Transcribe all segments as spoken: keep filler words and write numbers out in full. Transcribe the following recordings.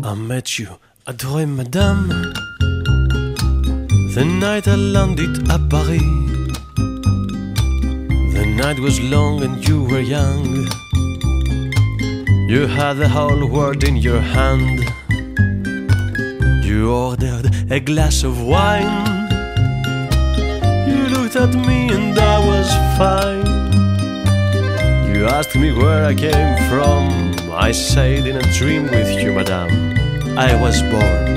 I met you, adorée madame, the night I landed at Paris. The night was long and you were young. You had the whole world in your hand. You ordered a glass of wine. You looked at me and I was fine. You asked me where I came from. I said in a dream with you, madame, I was born.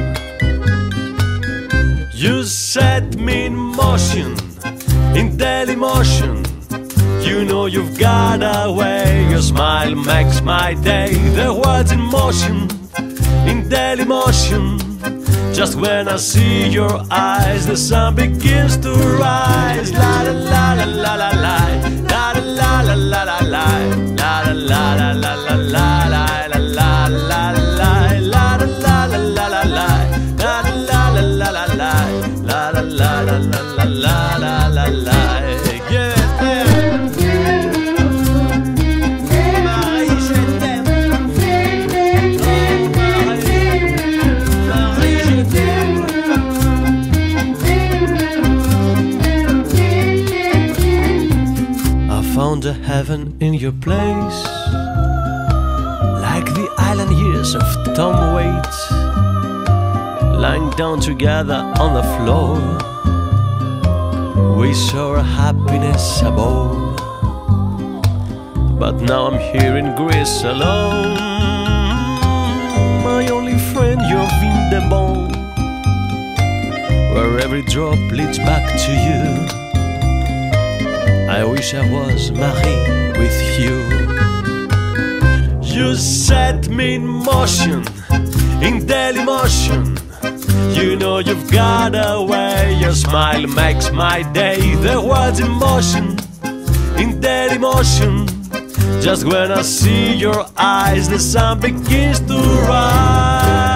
You set me in motion, in daily motion. You know you've got a way. Your smile makes my day. The world's in motion, in daily motion. Just when I see your eyes, the sun begins to rise. La la la la la la la, la la la la la la, la la la la la la la, la la la la la la, la la la la la la, la la la la la la, la la la la la la la la la. Found a heaven in your place, like the island years of Tom Waits, lying down together on the floor. We saw our happiness above, but now I'm here in Greece alone. My only friend, you're in the bone, where every drop leads back to you. I wish I was Marie with you. You set me in motion, in daily motion. You know you've got a way. Your smile makes my day. The world's in motion, in daily motion. Just when I see your eyes, the sun begins to rise.